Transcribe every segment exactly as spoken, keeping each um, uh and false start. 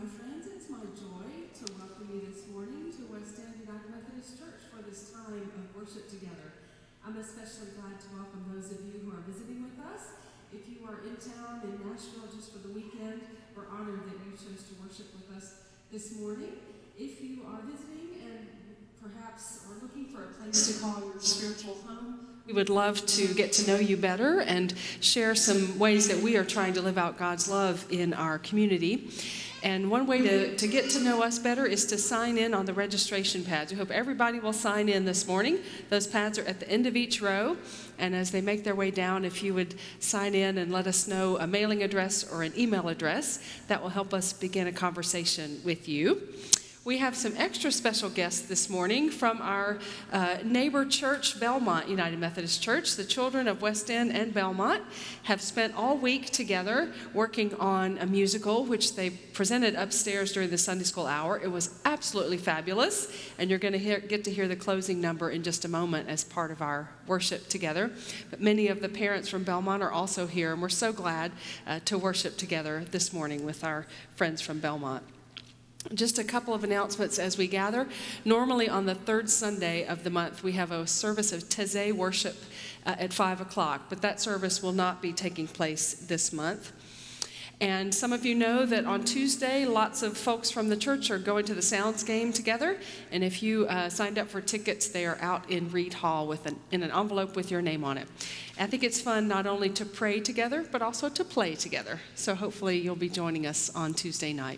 my friends, it's my joy to welcome you this morning to West End United Methodist Church for this time of worship together. I'm especially glad to welcome those of you who are visiting with us. If you are in town in Nashville just for the weekend, we're honored that you chose to worship with us this morning. If you are visiting and perhaps are looking for a place to call your spiritual home, we would love to get to know you better and share some ways that we are trying to live out God's love in our community. And one way to, to get to know us better is to sign in on the registration pads. We hope everybody will sign in this morning. Those pads are at the end of each row. And as they make their way down, if you would sign in and let us know a mailing address or an email address, that will help us begin a conversation with you. We have some extra special guests this morning from our uh, neighbor church, Belmont United Methodist Church. The children of West End and Belmont have spent all week together working on a musical, which they presented upstairs during the Sunday school hour. It was absolutely fabulous, and you're going to hear, get to hear the closing number in just a moment as part of our worship together. But many of the parents from Belmont are also here, and we're so glad uh, to worship together this morning with our friends from Belmont. Just a couple of announcements as we gather. Normally on the third Sunday of the month, we have a service of Taizé worship uh, at five o'clock, but that service will not be taking place this month. And some of you know that on Tuesday, lots of folks from the church are going to the Sounds game together. And if you uh, signed up for tickets, they are out in Reed Hall with an, in an envelope with your name on it. I think it's fun not only to pray together, but also to play together. So hopefully you'll be joining us on Tuesday night.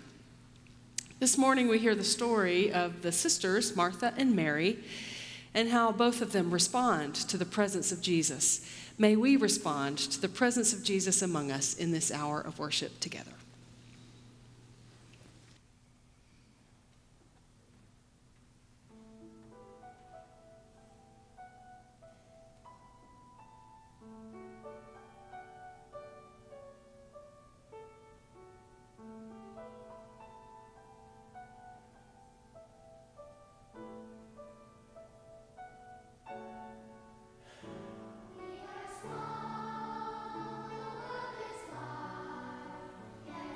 This morning we hear the story of the sisters, Martha and Mary, and how both of them respond to the presence of Jesus. May we respond to the presence of Jesus among us in this hour of worship together. Yeah.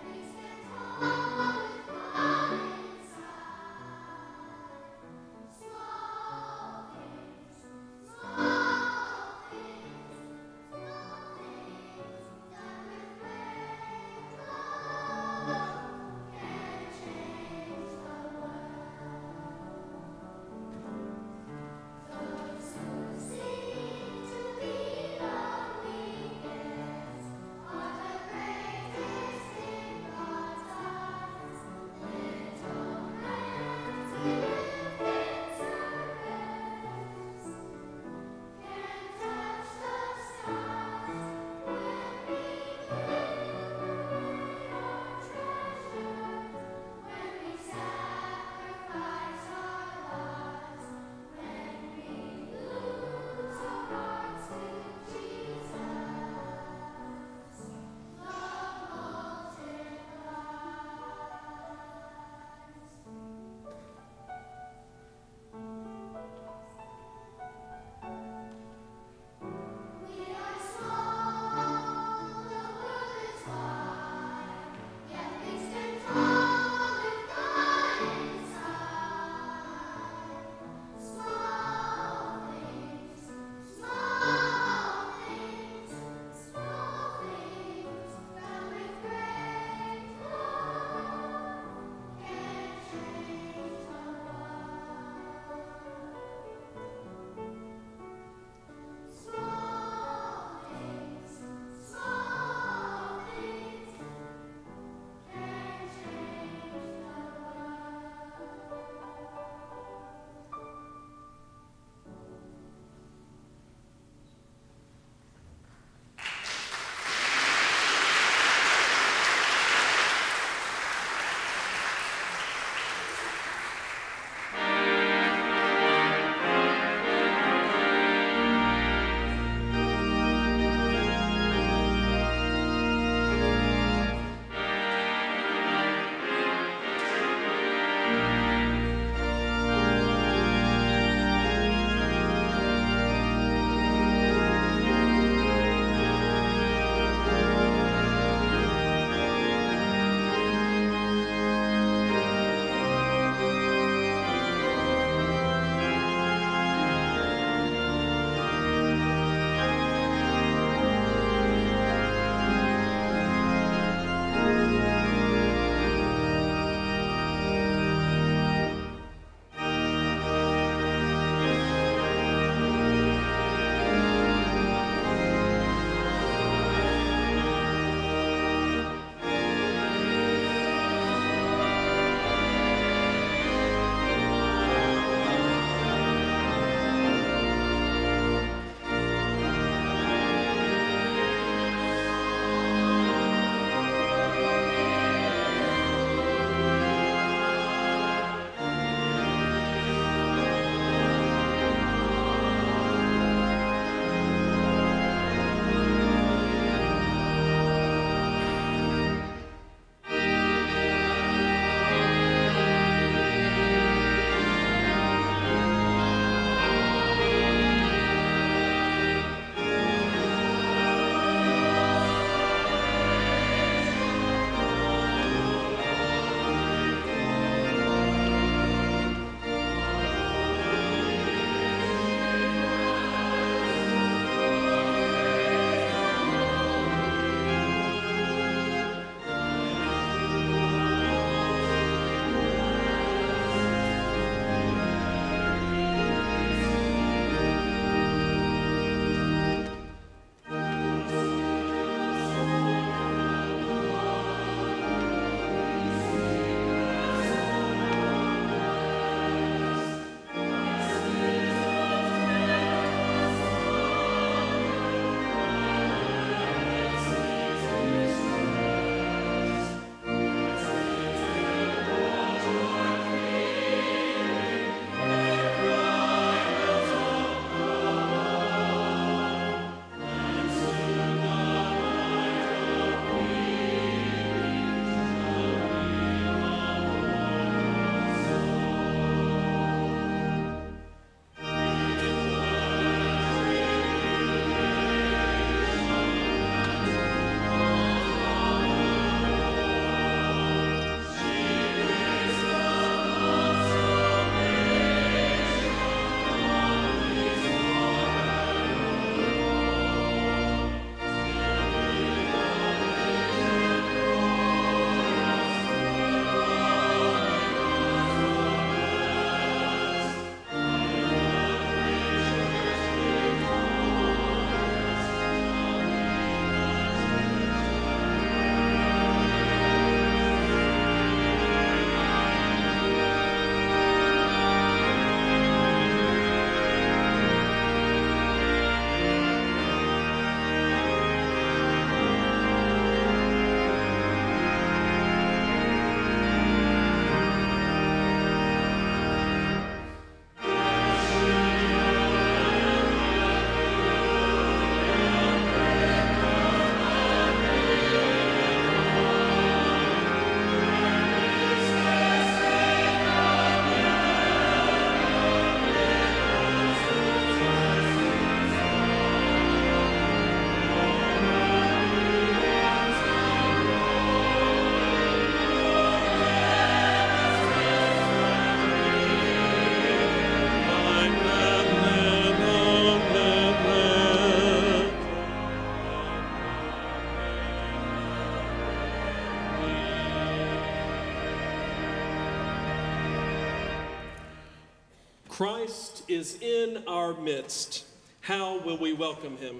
Christ is in our midst. How will we welcome him?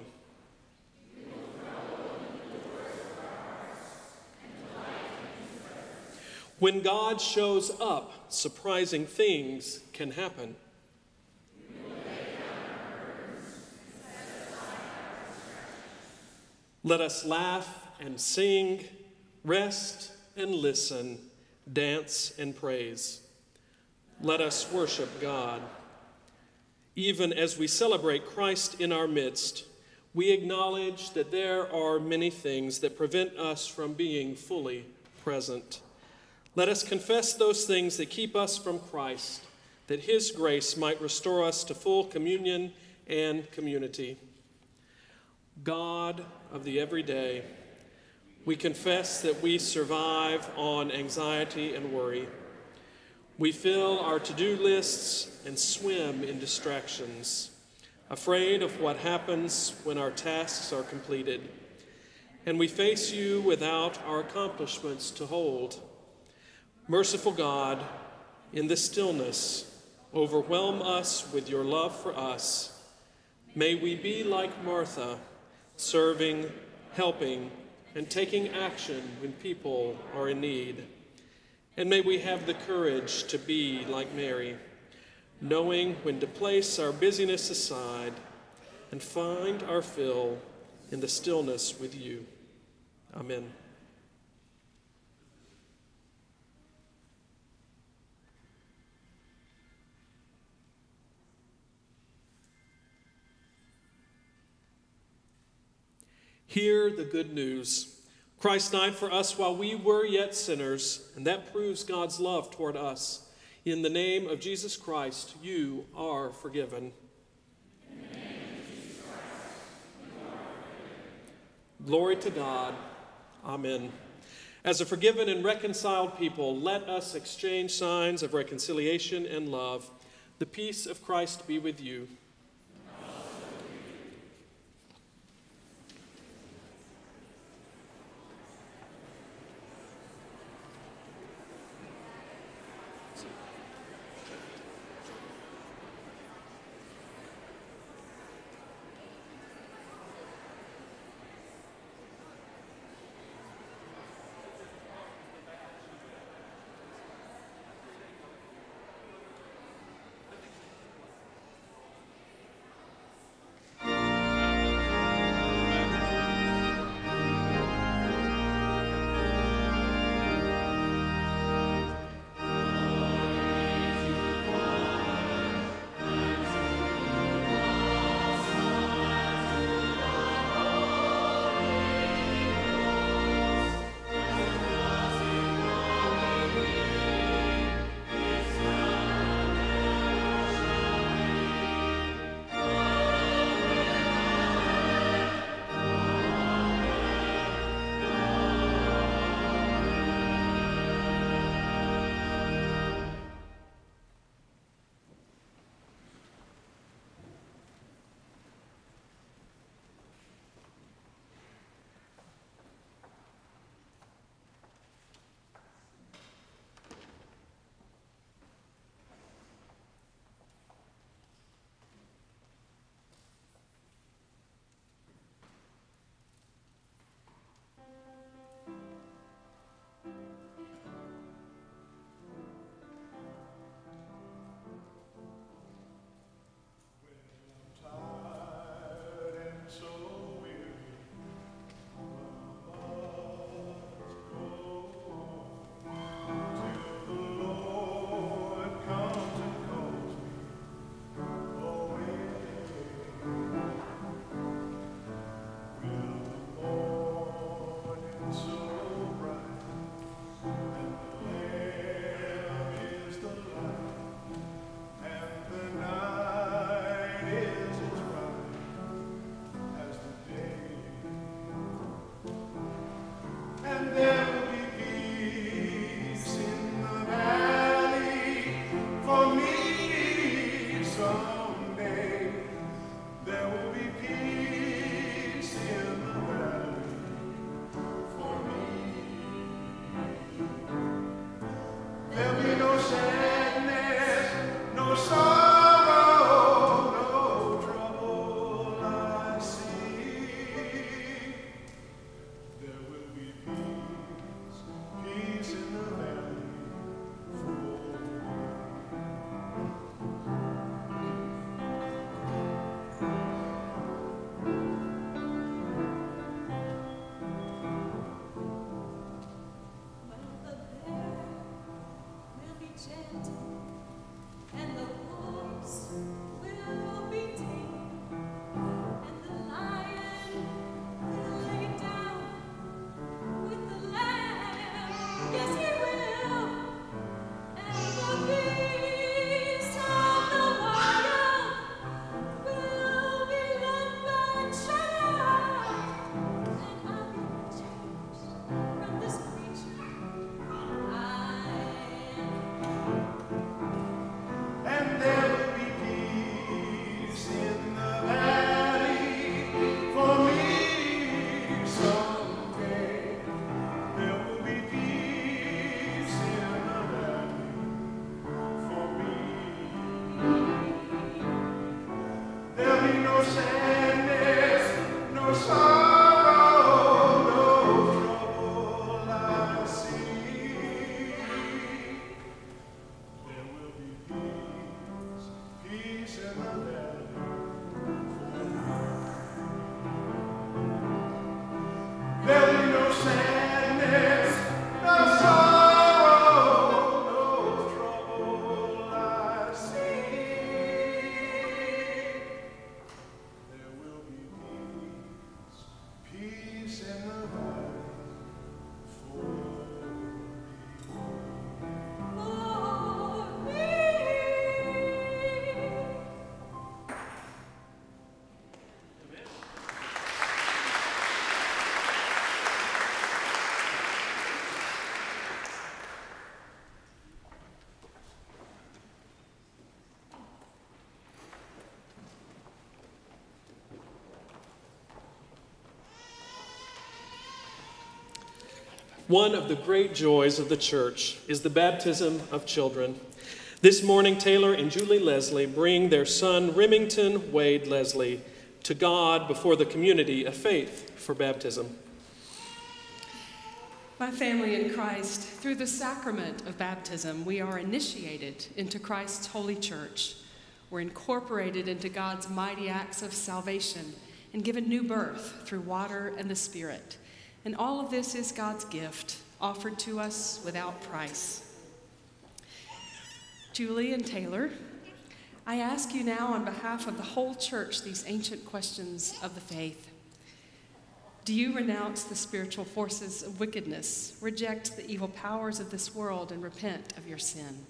When God shows up, surprising things can happen. Let us laugh and sing, rest and listen, dance and praise. Let us worship God. Even as we celebrate Christ in our midst, we acknowledge that there are many things that prevent us from being fully present. Let us confess those things that keep us from Christ, that his grace might restore us to full communion and community. God of the everyday, we confess that we survive on anxiety and worry. We fill our to-do lists and swim in distractions, afraid of what happens when our tasks are completed. And we face you without our accomplishments to hold. Merciful God, in the stillness, overwhelm us with your love for us. May we be like Martha, serving, helping, and taking action when people are in need. And may we have the courage to be like Mary, knowing when to place our busyness aside and find our fill in the stillness with you. Amen. Hear the good news. Christ died for us while we were yet sinners, and that proves God's love toward us. In the name of Jesus Christ, you are forgiven. In the name of Jesus Christ, you are forgiven. Glory to God. Amen. As a forgiven and reconciled people, let us exchange signs of reconciliation and love. The peace of Christ be with you. One of the great joys of the church is the baptism of children. This morning, Taylor and Julie Leslie bring their son, Remington Wade Leslie, to God before the community of faith for baptism. My family in Christ, through the sacrament of baptism, we are initiated into Christ's holy church. We're incorporated into God's mighty acts of salvation and given new birth through water and the Spirit. And all of this is God's gift, offered to us without price. Julie and Taylor, I ask you now on behalf of the whole church these ancient questions of the faith. Do you renounce the spiritual forces of wickedness, reject the evil powers of this world, and repent of your sin?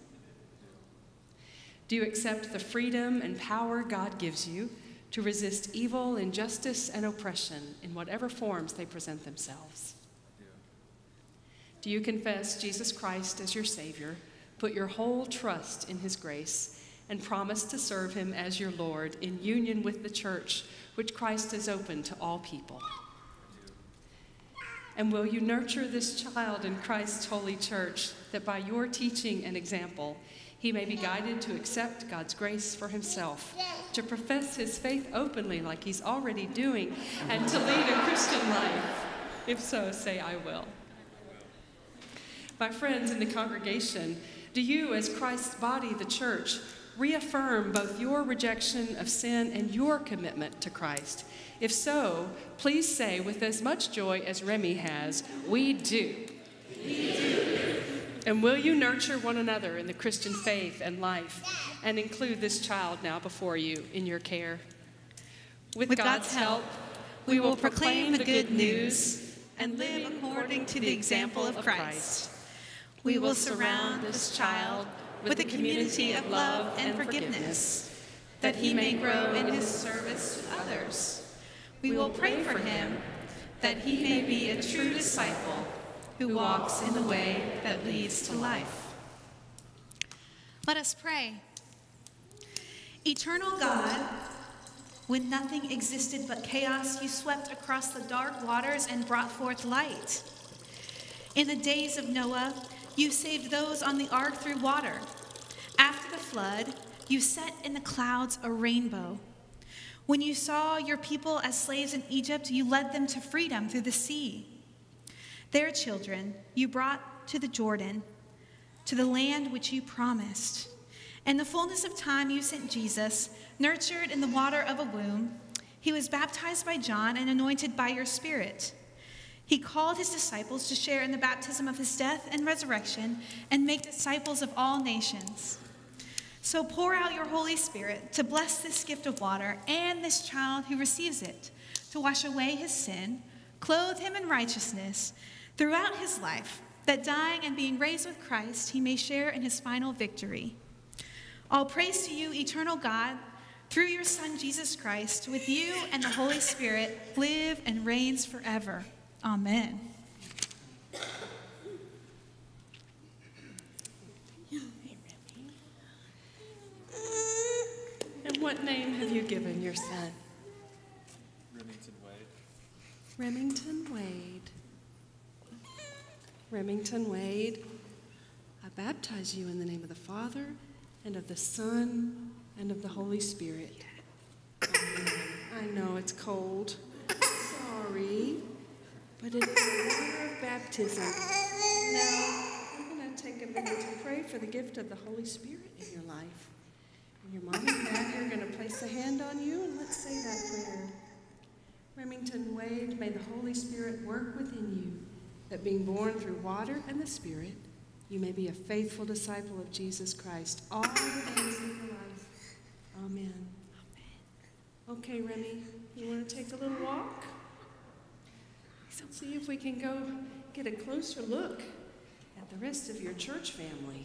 Do you accept the freedom and power God gives you to resist evil, injustice, and oppression in whatever forms they present themselves? Yeah. Do you confess Jesus Christ as your Savior, put your whole trust in his grace, and promise to serve him as your Lord in union with the church, which Christ has opened to all people? And will you nurture this child in Christ's holy church, that by your teaching and example, he may be guided to accept God's grace for himself, to profess his faith openly like he's already doing, and to lead a Christian life? If so, say, I will. My friends in the congregation, do you, as Christ's body, the church, reaffirm both your rejection of sin and your commitment to Christ? If so, please say with as much joy as Remy has, we do. We do. And will you nurture one another in the Christian faith and life, and include this child now before you in your care? With, With God's, God's help, we will proclaim the good news and live according to the example of Christ. We will surround this child with a community of love and forgiveness, that he may grow in his service to others. We will pray for him, that he may be a true disciple who walks in the way that leads to life. Let us pray. Eternal God, when nothing existed but chaos, you swept across the dark waters and brought forth light. In the days of Noah, you saved those on the ark through water. After the flood, you set in the clouds a rainbow. When you saw your people as slaves in Egypt, you led them to freedom through the sea. Their children you brought to the Jordan, to the land which you promised. In the fullness of time you sent Jesus, nurtured in the water of a womb. He was baptized by John and anointed by your Spirit. He called his disciples to share in the baptism of his death and resurrection and make disciples of all nations. So pour out your Holy Spirit to bless this gift of water and this child who receives it, to wash away his sin, clothe him in righteousness throughout his life, that dying and being raised with Christ, he may share in his final victory. All praise to you, eternal God, through your Son, Jesus Christ, with you and the Holy Spirit, live and reigns forever. Amen. And what name have you given your son? Remington Wade. Remington Wade. Remington Wade, I baptize you in the name of the Father, and of the Son, and of the Holy Spirit. Amen. I know it's cold. Sorry. But it's the water of baptism. Now, we're going to take a minute to pray for the gift of the Holy Spirit in your life. And your mom and dad are going to place a hand on you, and let's say that prayer. Remington Wade, may the Holy Spirit work within you, that being born through water and the Spirit, you may be a faithful disciple of Jesus Christ all the days of your life. Amen. Amen. Okay, Remy, you want to take a little walk? Let's see if we can go get a closer look at the rest of your church family.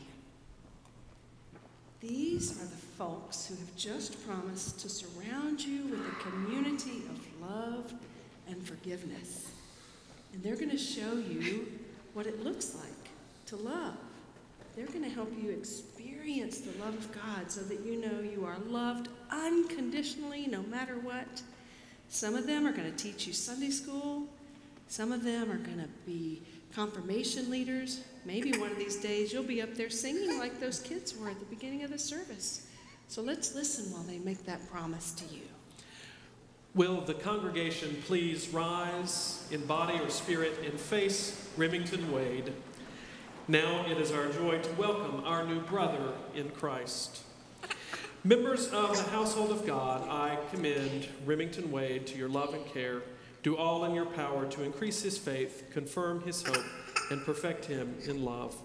These are the folks who have just promised to surround you with a community of love and forgiveness. And they're going to show you what it looks like to love. They're going to help you experience the love of God so that you know you are loved unconditionally no matter what. Some of them are going to teach you Sunday school. Some of them are going to be confirmation leaders. Maybe one of these days you'll be up there singing like those kids were at the beginning of the service. So let's listen while they make that promise to you. Will the congregation please rise in body or spirit and face Remington Wade? Now it is our joy to welcome our new brother in Christ. Members of the household of God, I commend Remington Wade to your love and care. Do all in your power to increase his faith, confirm his hope, and perfect him in love.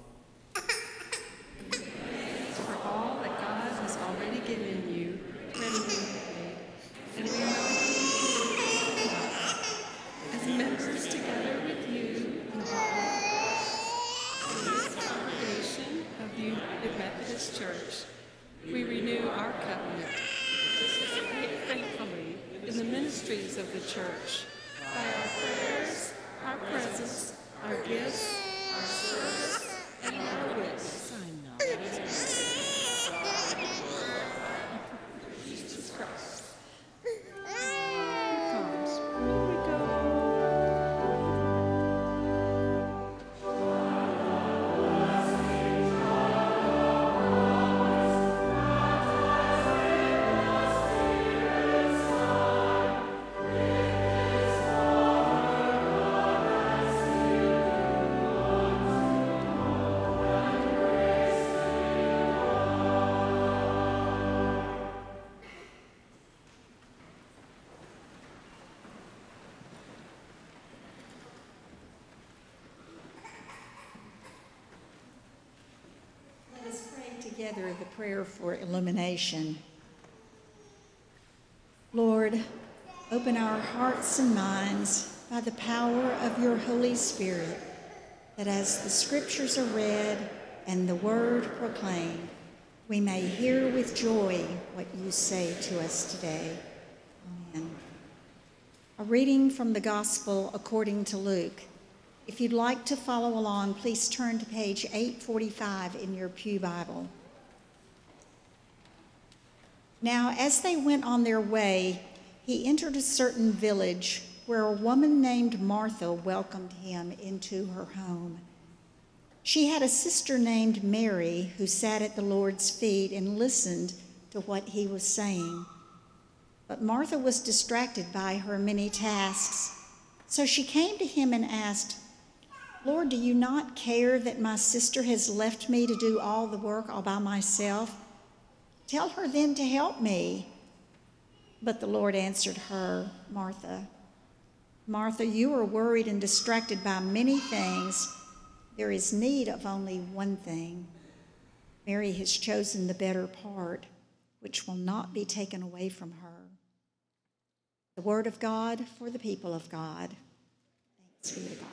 For all that God has already given you, Remington Wade, and we are as members together with you in this congregation of the United Methodist Church, we renew our covenant to participate faithfully in the ministries of the church by our prayers, our presence, our gifts, our service, and our witness. I'm not. Jesus Christ. Here comes. Here we go. Together the prayer for illumination. Lord, open our hearts and minds by the power of your Holy Spirit, that as the scriptures are read and the word proclaimed, we may hear with joy what you say to us today. Amen. A reading from the Gospel according to Luke. If you'd like to follow along, please turn to page eight forty-five in your pew Bible. Now, as they went on their way, he entered a certain village where a woman named Martha welcomed him into her home. She had a sister named Mary who sat at the Lord's feet and listened to what he was saying. But Martha was distracted by her many tasks. So she came to him and asked, "Lord, do you not care that my sister has left me to do all the work all by myself? Tell her then to help me." But the Lord answered her, "Martha, Martha, you are worried and distracted by many things. There is need of only one thing. Mary has chosen the better part, which will not be taken away from her. The word of God for the people of God. Thanks be to God.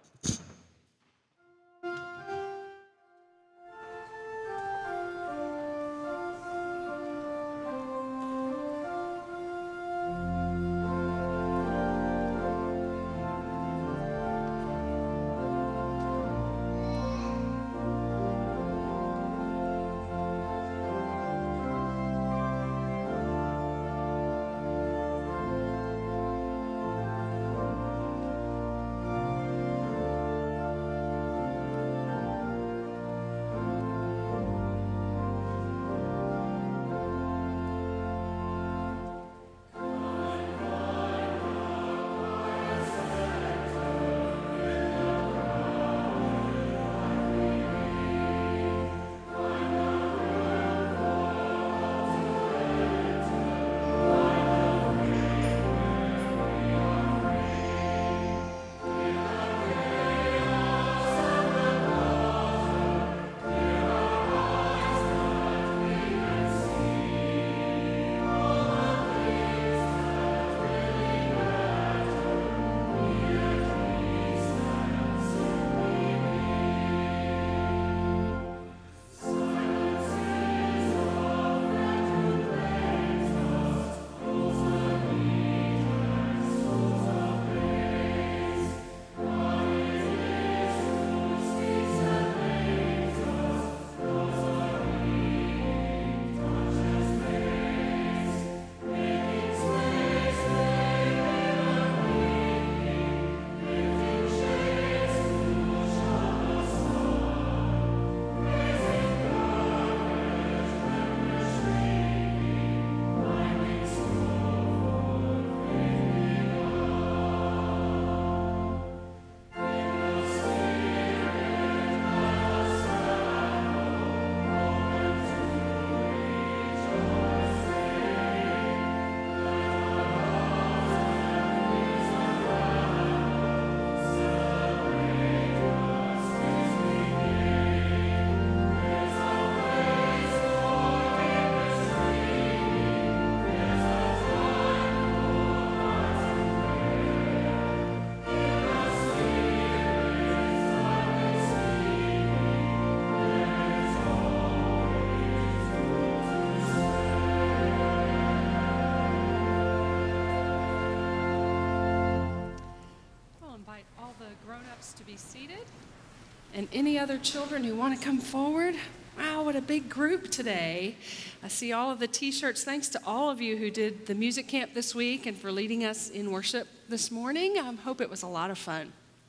To be seated. And any other children who want to come forward? Wow, what a big group today. I see all of the t-shirts. Thanks to all of you who did the music camp this week and for leading us in worship this morning. I hope it was a lot of fun.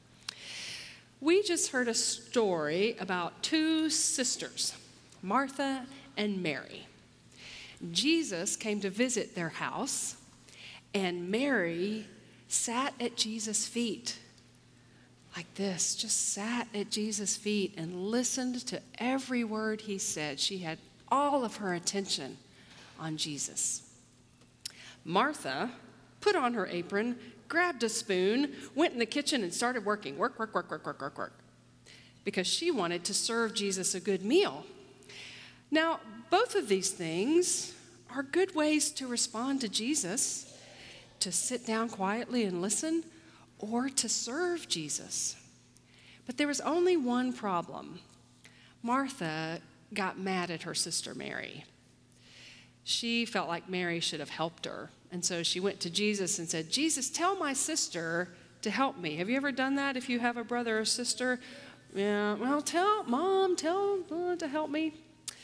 We just heard a story about two sisters, Martha and Mary. Jesus came to visit their house, and Mary sat at Jesus' feet like this, just sat at Jesus' feet and listened to every word he said. She had all of her attention on Jesus. Martha put on her apron, grabbed a spoon, went in the kitchen and started working. Work, work, work, work, work, work, work. Because she wanted to serve Jesus a good meal. Now, both of these things are good ways to respond to Jesus, to sit down quietly and listen, or to serve Jesus. But there was only one problem. Martha got mad at her sister Mary. She felt like Mary should have helped her. And so she went to Jesus and said, Jesus, tell my sister to help me. Have you ever done that if you have a brother or sister? Yeah, well, tell mom, tell uh, to help me.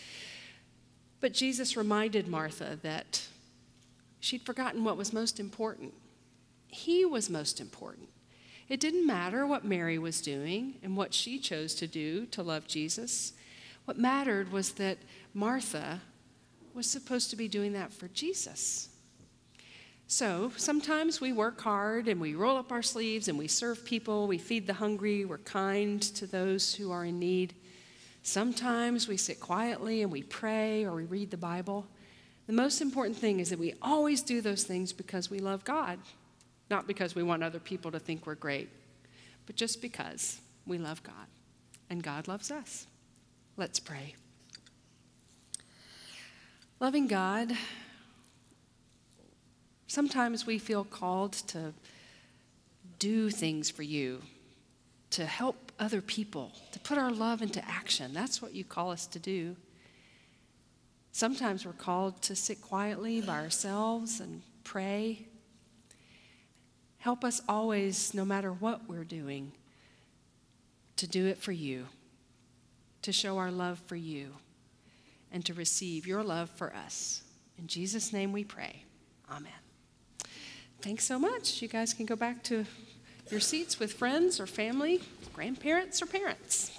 But Jesus reminded Martha that she'd forgotten what was most important. He was most important. It didn't matter what Mary was doing and what she chose to do to love Jesus. What mattered was that Martha was supposed to be doing that for Jesus. So sometimes we work hard and we roll up our sleeves and we serve people, we feed the hungry, we're kind to those who are in need. Sometimes we sit quietly and we pray or we read the Bible. The most important thing is that we always do those things because we love God. not because we want other people to think we're great, but just because we love God and God loves us. Let's pray. Loving God, sometimes we feel called to do things for you, to help other people, to put our love into action. That's what you call us to do. Sometimes we're called to sit quietly by ourselves and pray. Help us always, no matter what we're doing, to do it for you, to show our love for you, and to receive your love for us. In Jesus' name we pray. Amen. Thanks so much. You guys can go back to your seats with friends or family, grandparents or parents.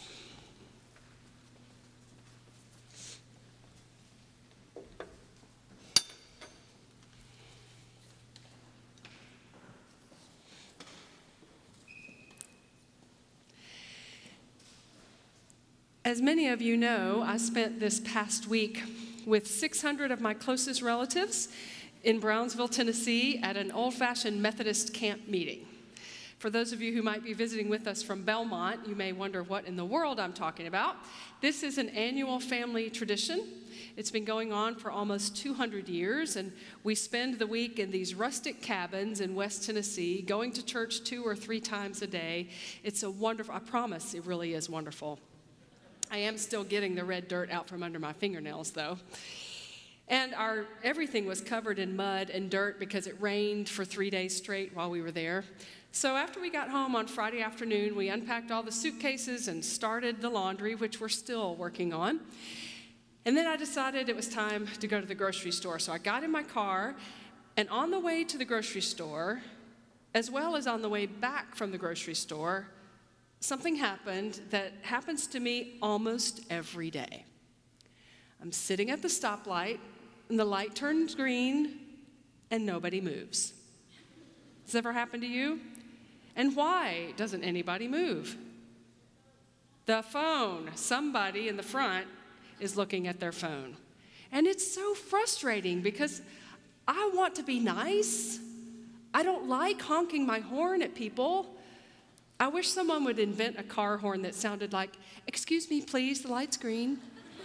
As many of you know, I spent this past week with six hundred of my closest relatives in Brownsville, Tennessee, at an old-fashioned Methodist camp meeting. For those of you who might be visiting with us from Belmont, you may wonder what in the world I'm talking about. This is an annual family tradition. It's been going on for almost two hundred years, and we spend the week in these rustic cabins in West Tennessee, going to church two or three times a day. It's a wonderful, I promise it really is wonderful. I am still getting the red dirt out from under my fingernails, though. And our everything was covered in mud and dirt because it rained for three days straight while we were there. So after we got home on Friday afternoon, we unpacked all the suitcases and started the laundry, which we're still working on. And then I decided it was time to go to the grocery store. So I got in my car, and on the way to the grocery store, as well as on the way back from the grocery store, something happened that happens to me almost every day. I'm sitting at the stoplight, and the light turns green, and nobody moves. Has this ever happened to you? And why doesn't anybody move? The phone. Somebody in the front is looking at their phone. And it's so frustrating because I want to be nice. I don't like honking my horn at people. I wish someone would invent a car horn that sounded like, "Excuse me, please, the light's green."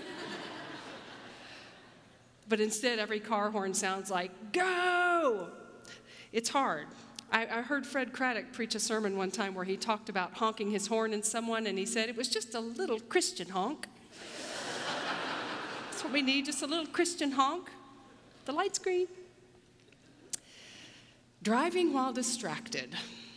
But instead, every car horn sounds like, "Go!" It's hard. I, I heard Fred Craddock preach a sermon one time where he talked about honking his horn at someone, and he said it was just a little Christian honk. That's what we need, just a little Christian honk. The light's green. Driving while distracted.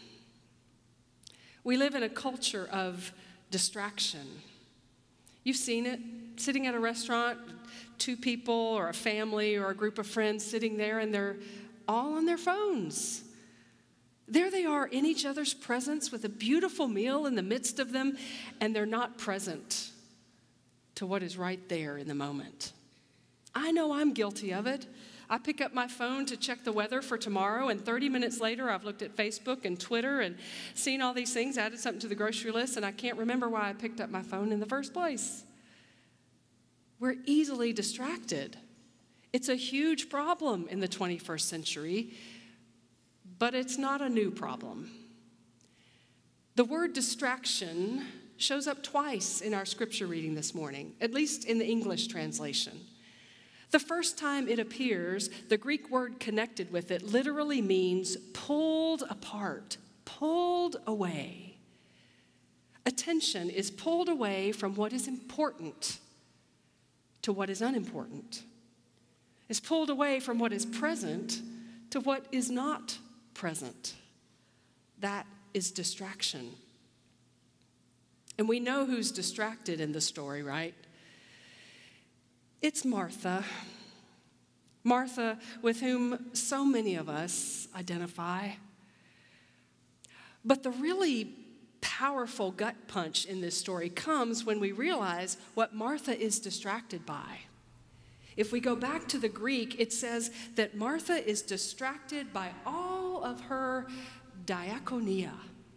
We live in a culture of distraction. You've seen it, sitting at a restaurant, two people or a family or a group of friends sitting there, and they're all on their phones. There they are in each other's presence with a beautiful meal in the midst of them, and they're not present to what is right there in the moment. I know I'm guilty of it. I pick up my phone to check the weather for tomorrow, and thirty minutes later, I've looked at Facebook and Twitter and seen all these things, added something to the grocery list, and I can't remember why I picked up my phone in the first place. We're easily distracted. It's a huge problem in the twenty-first century, but it's not a new problem. The word distraction shows up twice in our scripture reading this morning, at least in the English translation. The first time it appears, the Greek word connected with it literally means pulled apart, pulled away. Attention is pulled away from what is important to what is unimportant. It's pulled away from what is present to what is not present. That is distraction. And we know who's distracted in the story, right? It's Martha. Martha, with whom so many of us identify. But the really powerful gut punch in this story comes when we realize what Martha is distracted by. If we go back to the Greek, it says that Martha is distracted by all of her diakonia.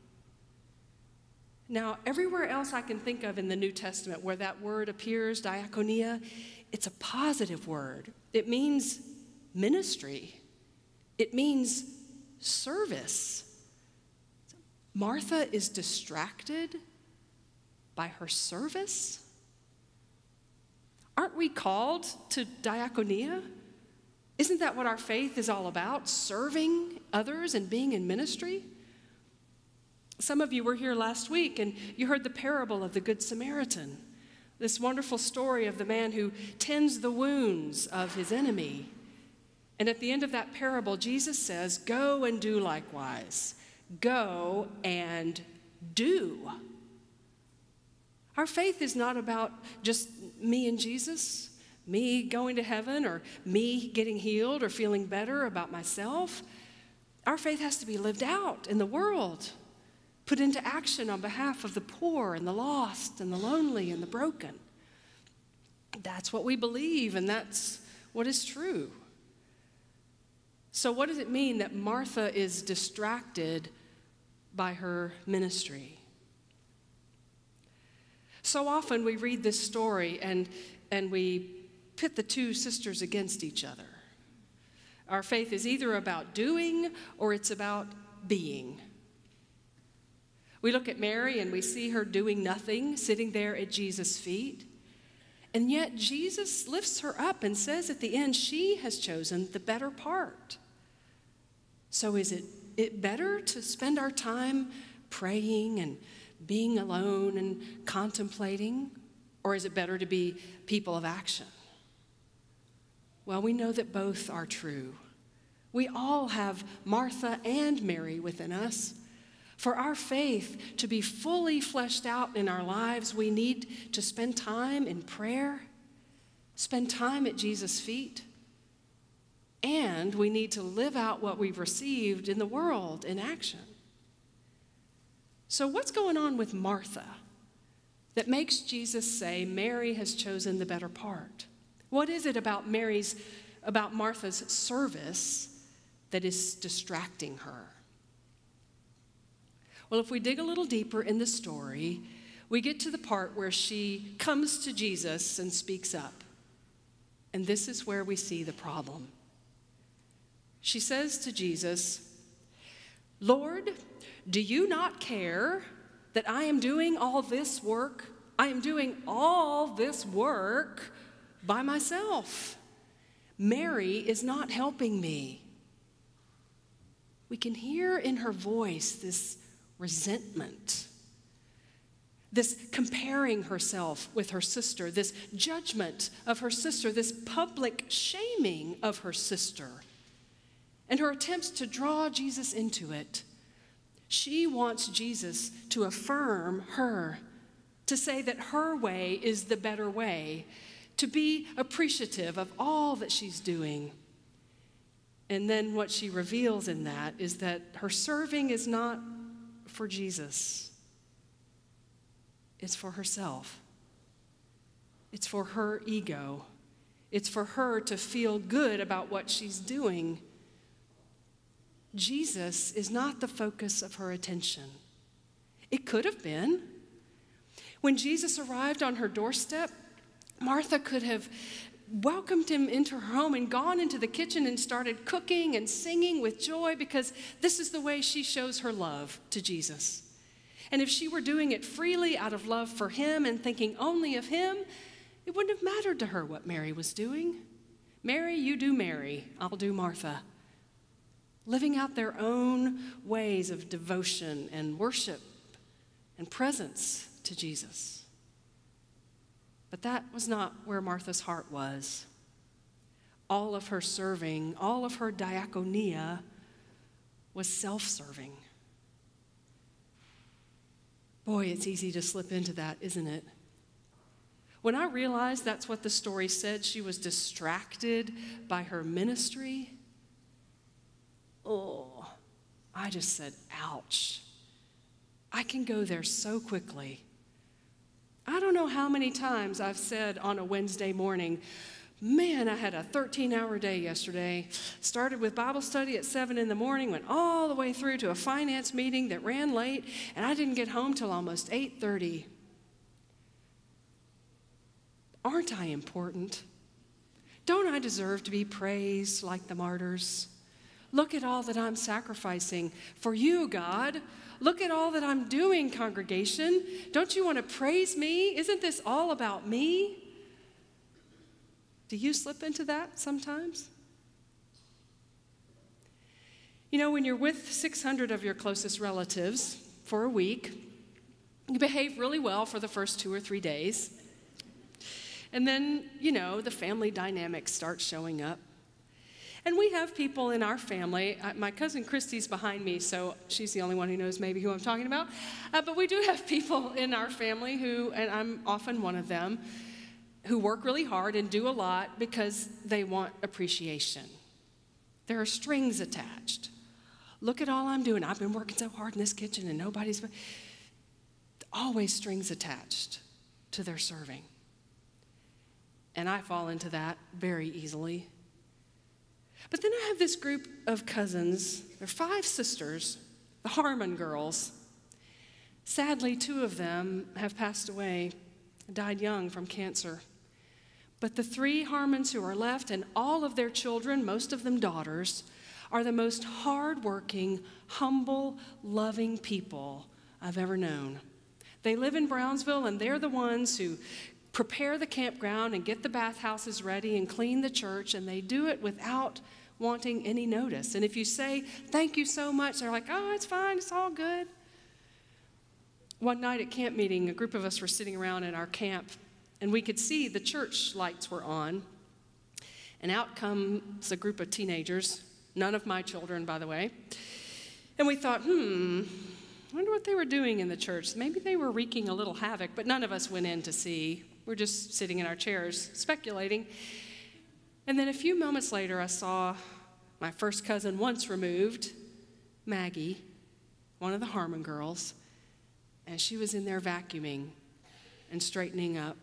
Now, everywhere else I can think of in the New Testament where that word appears, diakonia, it's a positive word. It means ministry. It means service. Martha is distracted by her service. Aren't we called to diakonia? Isn't that what our faith is all about? Serving others and being in ministry? Some of you were here last week and you heard the parable of the Good Samaritan, this wonderful story of the man who tends the wounds of his enemy. And at the end of that parable, Jesus says, go and do likewise. Go and do. Our faith is not about just me and Jesus, me going to heaven, or me getting healed or feeling better about myself. Our faith has to be lived out in the world, put into action on behalf of the poor and the lost and the lonely and the broken. That's what we believe, and that's what is true. So what does it mean that Martha is distracted by her ministry? So often we read this story and, and we pit the two sisters against each other. Our faith is either about doing or it's about being. We look at Mary and we see her doing nothing, sitting there at Jesus' feet. And yet Jesus lifts her up and says at the end, she has chosen the better part. So is it, it better to spend our time praying and being alone and contemplating? Or is it better to be people of action? Well, we know that both are true. We all have Martha and Mary within us. For our faith to be fully fleshed out in our lives, we need to spend time in prayer, spend time at Jesus' feet, and we need to live out what we've received in the world in action. So what's going on with Martha that makes Jesus say Mary has chosen the better part? What is it about Mary's, about Martha's service that is distracting her? Well, if we dig a little deeper in the story, we get to the part where she comes to Jesus and speaks up. And this is where we see the problem. She says to Jesus, Lord, do you not care that I am doing all this work? I am doing all this work by myself. Mary is not helping me. We can hear in her voice this resentment, this comparing herself with her sister, this judgment of her sister, this public shaming of her sister, and her attempts to draw Jesus into it. She wants Jesus to affirm her, to say that her way is the better way, to be appreciative of all that she's doing. And then what she reveals in that is that her serving is not for Jesus. It's for herself. It's for her ego. It's for her to feel good about what she's doing. Jesus is not the focus of her attention. It could have been. When Jesus arrived on her doorstep, Martha could have welcomed him into her home and gone into the kitchen and started cooking and singing with joy, because this is the way she shows her love to Jesus. And if she were doing it freely out of love for him and thinking only of him, it wouldn't have mattered to her what Mary was doing. Mary, you do Mary, I'll do Martha. Living out their own ways of devotion and worship and presence to Jesus. But that was not where Martha's heart was. All of her serving, all of her diakonia was self-serving. Boy, it's easy to slip into that, isn't it? When I realized that's what the story said, she was distracted by her ministry, oh, I just said, ouch. I can go there so quickly. I don't know how many times I've said on a Wednesday morning, man, I had a thirteen-hour day yesterday. Started with Bible study at seven in the morning, went all the way through to a finance meeting that ran late, and I didn't get home till almost eight thirty. Aren't I important? Don't I deserve to be praised like the martyrs? Look at all that I'm sacrificing for you, God. Look at all that I'm doing, congregation. Don't you want to praise me? Isn't this all about me? Do you slip into that sometimes? You know, when you're with six hundred of your closest relatives for a week, you behave really well for the first two or three days. And then, you know, the family dynamics start showing up. And we have people in our family. Uh, my cousin Christy's behind me, so she's the only one who knows maybe who I'm talking about. Uh, but we do have people in our family who, and I'm often one of them, who work really hard and do a lot because they want appreciation. There are strings attached. Look at all I'm doing. I've been working so hard in this kitchen and nobody's... Always strings attached to their serving. And I fall into that very easily. But then I have this group of cousins. They're five sisters, the Harmon girls. Sadly, two of them have passed away, died young from cancer. But the three Harmons who are left, and all of their children, most of them daughters, are the most hardworking, humble, loving people I've ever known. They live in Brownsville, and they're the ones who prepare the campground and get the bathhouses ready and clean the church, and they do it without wanting any notice. And if you say, thank you so much, they're like, oh, it's fine, it's all good. One night at camp meeting, a group of us were sitting around in our camp, and we could see the church lights were on. And out comes a group of teenagers, none of my children, by the way. And we thought, hmm, I wonder what they were doing in the church. Maybe they were wreaking a little havoc, but none of us went in to see. We're just sitting in our chairs, speculating. And then a few moments later, I saw my first cousin once removed, Maggie, one of the Harmon girls, and she was in there vacuuming and straightening up.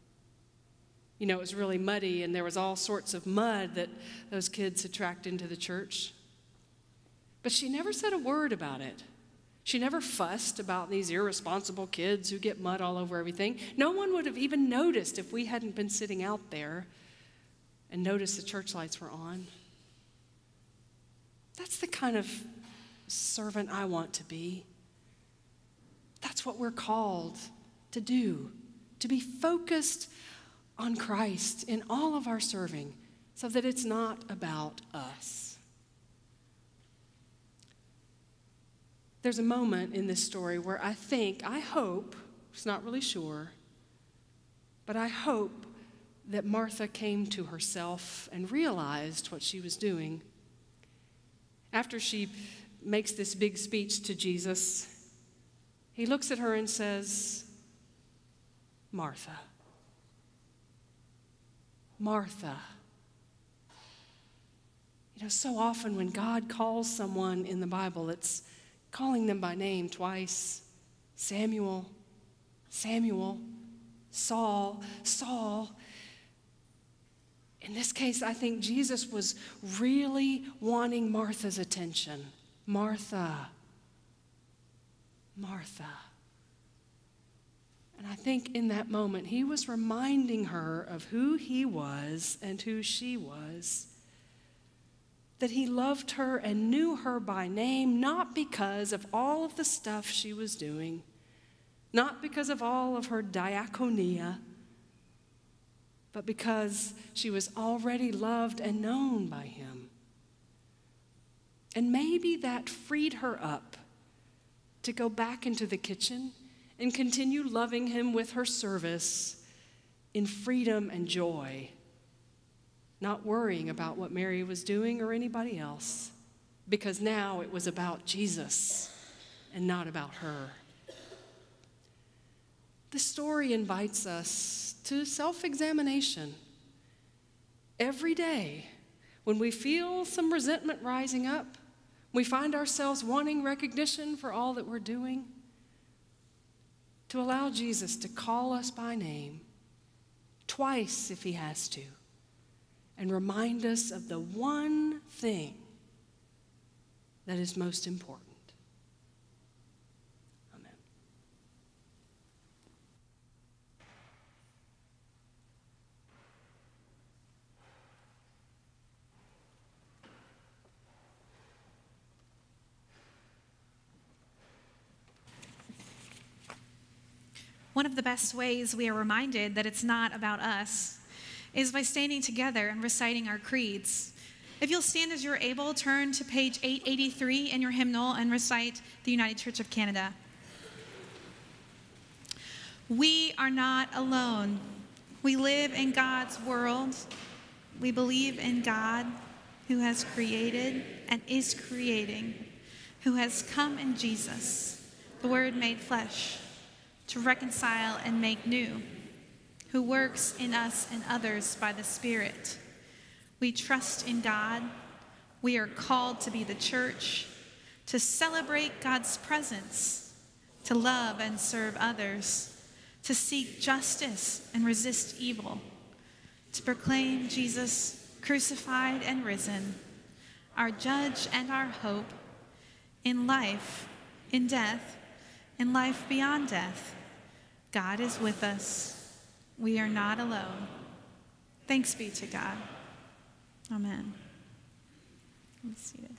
You know, it was really muddy, and there was all sorts of mud that those kids had tracked into the church. But she never said a word about it. She never fussed about these irresponsible kids who get mud all over everything. No one would have even noticed if we hadn't been sitting out there and noticed the church lights were on. That's the kind of servant I want to be. That's what we're called to do, to be focused on Christ in all of our serving so that it's not about us. There's a moment in this story where I think, I hope, it's not really sure, but I hope that Martha came to herself and realized what she was doing. After she makes this big speech to Jesus, he looks at her and says, Martha, Martha. You know, so often when God calls someone in the Bible, it's calling them by name twice. Samuel, Samuel, Saul, Saul. In this case, I think Jesus was really wanting Martha's attention. Martha, Martha. And I think in that moment, he was reminding her of who he was and who she was. That he loved her and knew her by name, not because of all of the stuff she was doing, not because of all of her diaconia, but because she was already loved and known by him. And maybe that freed her up to go back into the kitchen and continue loving him with her service in freedom and joy, not worrying about what Mary was doing or anybody else, because now it was about Jesus and not about her. The story invites us to self-examination. Every day, when we feel some resentment rising up, we find ourselves wanting recognition for all that we're doing, to allow Jesus to call us by name, twice if he has to, and remind us of the one thing that is most important. Amen. One of the best ways we are reminded that it's not about us is by standing together and reciting our creeds. If you'll stand as you're able, turn to page eight eighty-three in your hymnal and recite the United Church of Canada. We are not alone. We live in God's world. We believe in God, who has created and is creating, who has come in Jesus, the Word made flesh, to reconcile and make new, who works in us and others by the Spirit. We trust in God. We are called to be the church, to celebrate God's presence, to love and serve others, to seek justice and resist evil, to proclaim Jesus crucified and risen, our judge and our hope, in life, in death, in life beyond death. God is with us. We are not alone. Thanks be to God. Amen. Be seated.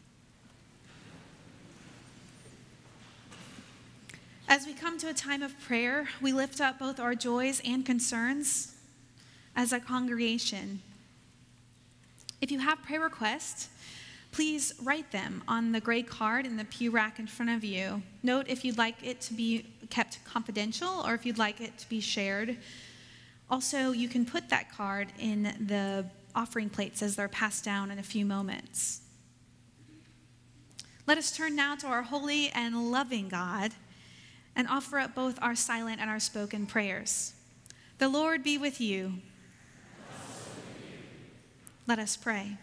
As we come to a time of prayer, we lift up both our joys and concerns as a congregation. If you have prayer requests, please write them on the gray card in the pew rack in front of you. Note if you'd like it to be kept confidential or if you'd like it to be shared. Also, you can put that card in the offering plates as they're passed down in a few moments. Let us turn now to our holy and loving God and offer up both our silent and our spoken prayers. The Lord be with you. Let us pray.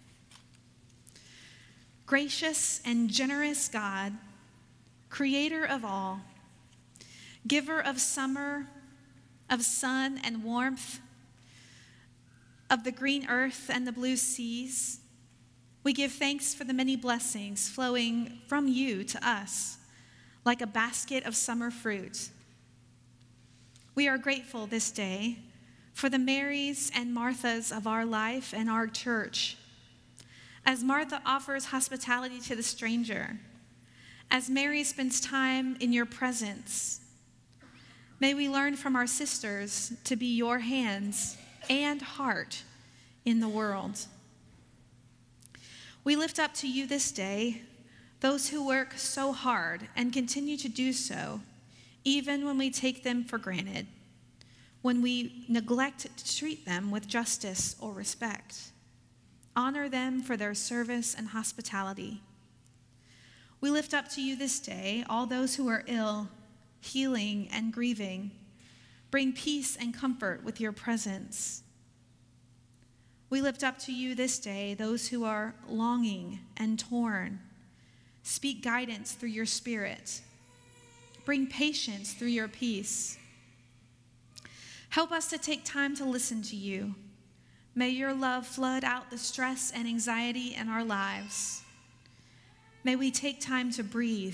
Gracious and generous God, creator of all, giver of summer, of sun and warmth, of the green earth and the blue seas, we give thanks for the many blessings flowing from you to us like a basket of summer fruit. We are grateful this day for the Marys and Marthas of our life and our church. As Martha offers hospitality to the stranger, as Mary spends time in your presence, may we learn from our sisters to be your hands and heart in the world. We lift up to you this day those who work so hard and continue to do so, even when we take them for granted, when we neglect to treat them with justice or respect. Honor them for their service and hospitality. We lift up to you this day all those who are ill, healing, and grieving. Bring peace and comfort with your presence. We lift up to you this day those who are longing and torn. Speak guidance through your Spirit. Bring patience through your peace. Help us to take time to listen to you. May your love flood out the stress and anxiety in our lives. May we take time to breathe.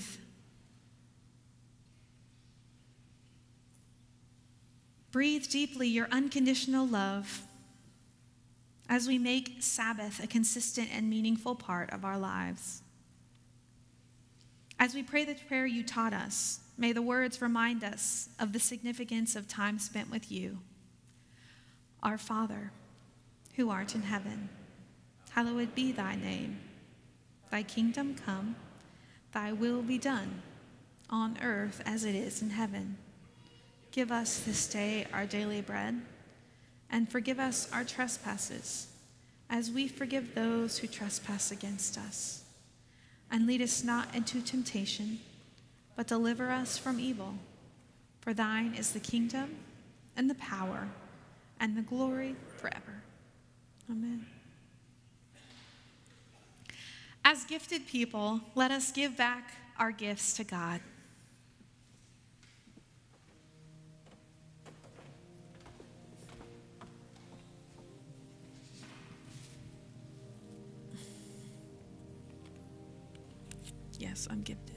Breathe deeply your unconditional love as we make Sabbath a consistent and meaningful part of our lives. As we pray the prayer you taught us, may the words remind us of the significance of time spent with you. Our Father, who art in heaven, hallowed be thy name. Thy kingdom come, thy will be done, on earth as it is in heaven. Give us this day our daily bread, and forgive us our trespasses, as we forgive those who trespass against us. And lead us not into temptation, but deliver us from evil. For thine is the kingdom, and the power, and the glory forever. Amen. As gifted people, let us give back our gifts to God. Yes, I'm gifted.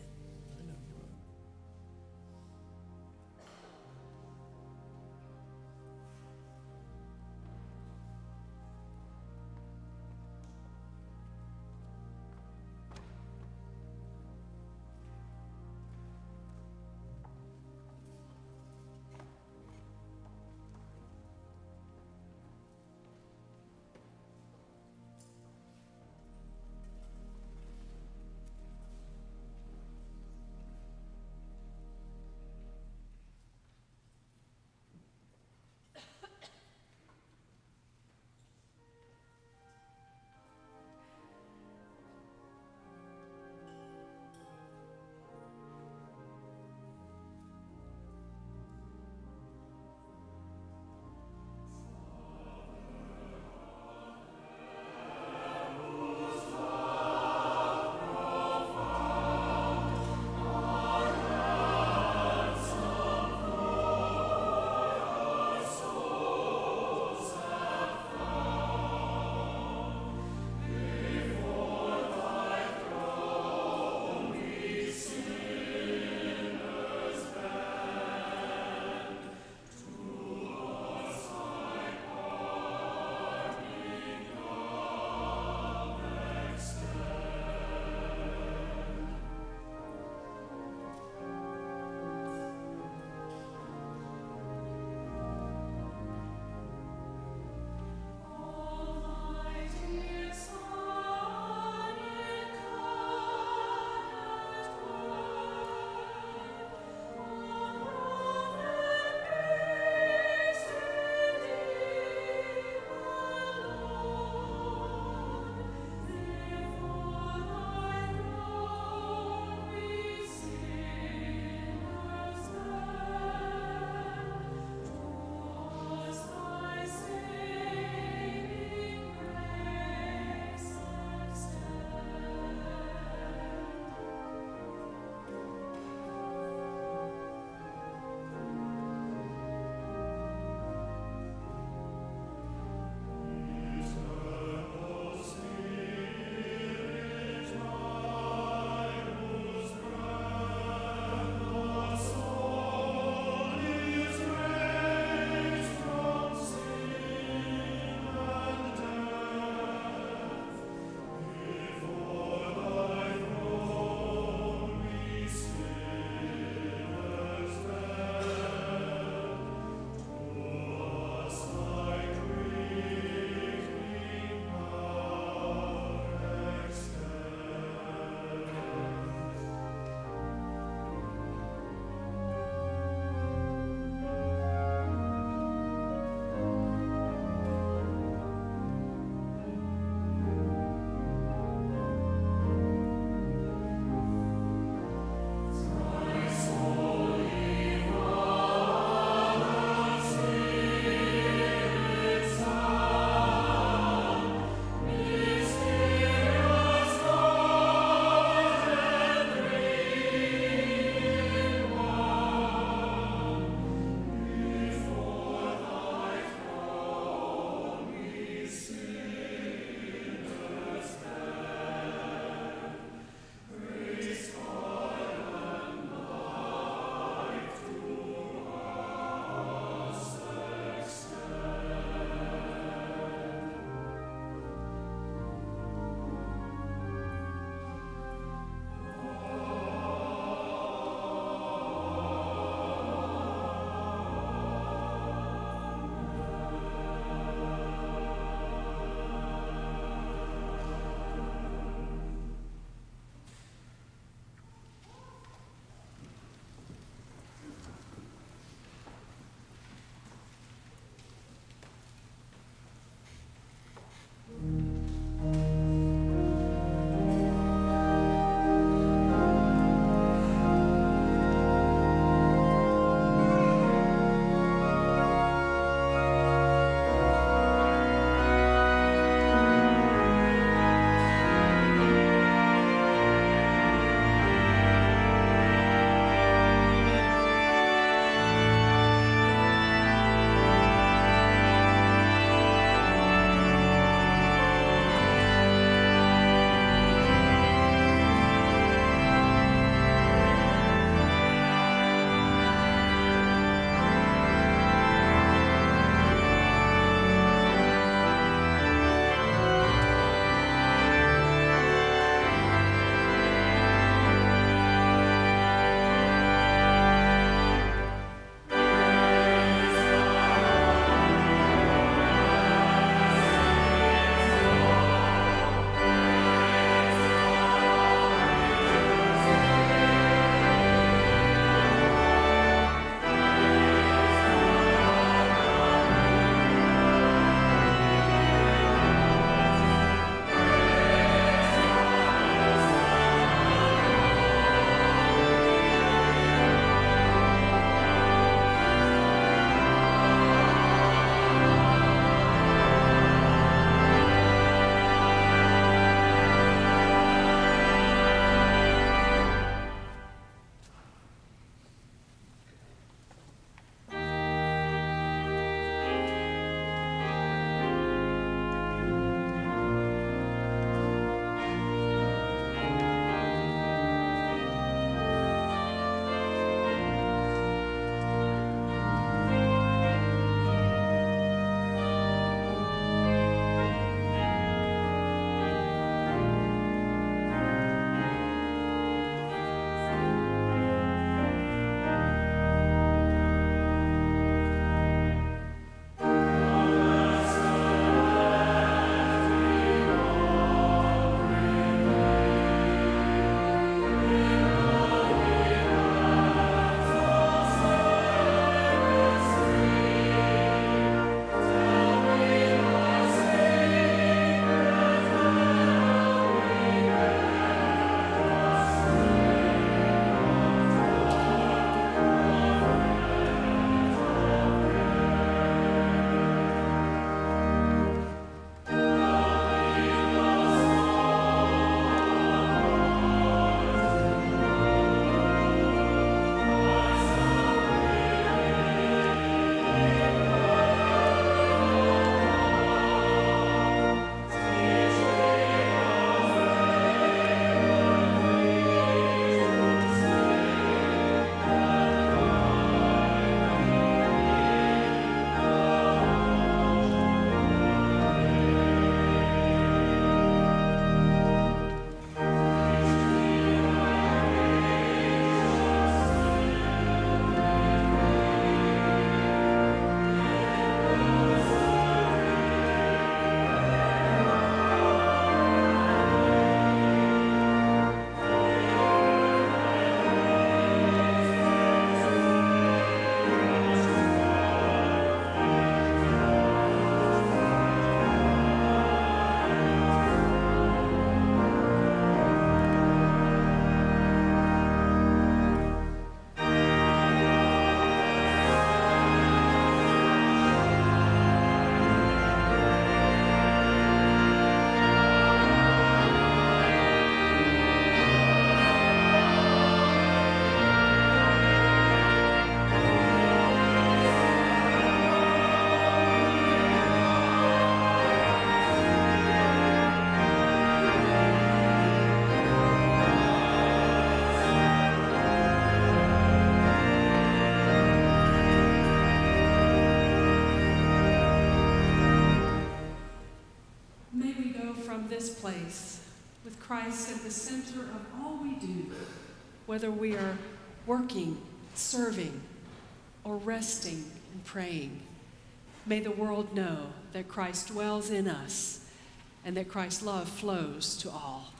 this place, with Christ at the center of all we do, whether we are working, serving, or resting and praying, may the world know that Christ dwells in us and that Christ's love flows to all.